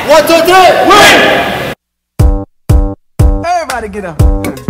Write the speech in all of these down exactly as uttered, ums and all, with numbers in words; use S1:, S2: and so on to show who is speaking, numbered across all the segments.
S1: One, two, three, win!
S2: Everybody get up.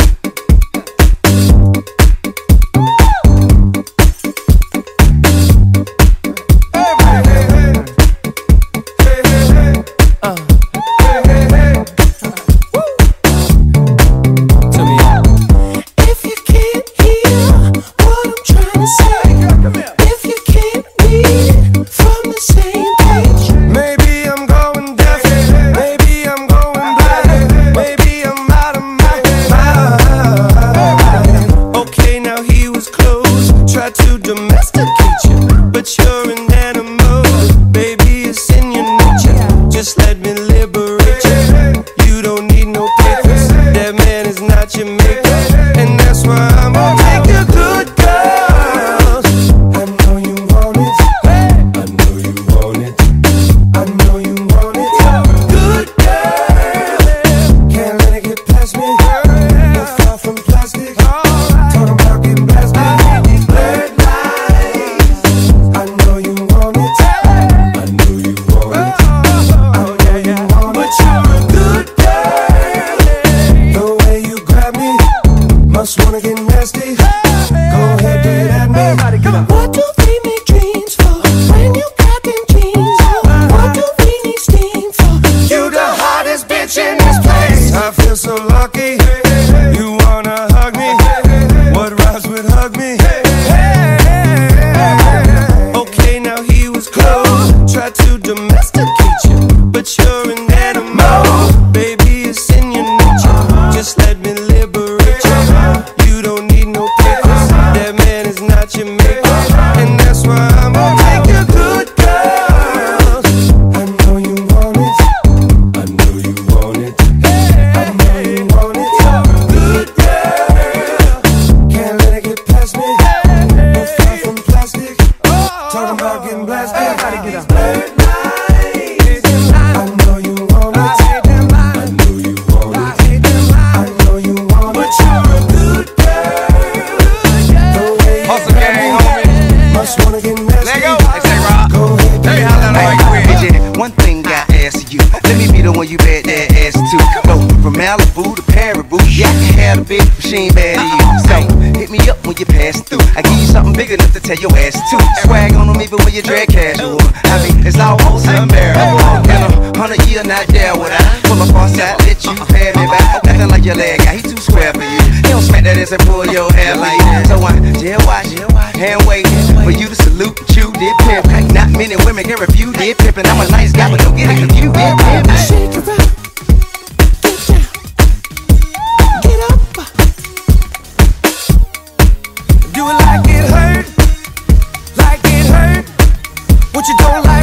S3: Tell your ass to swag on them even when you drag casual. I mean, it's almost unbearable. In a hundred year, not there would I pull up on side, let you pay me back. Nothing like your leg guy, he too square for you. He don't smack that ass and pull your hair like that. So I jail watch, hand waiting for you to salute and chew did pimp. Not many women can refuse did pimpin'. I'm a nice guy, but don't get it confused. Shake it up, get down, get up. Do it like it hurt. What you don't like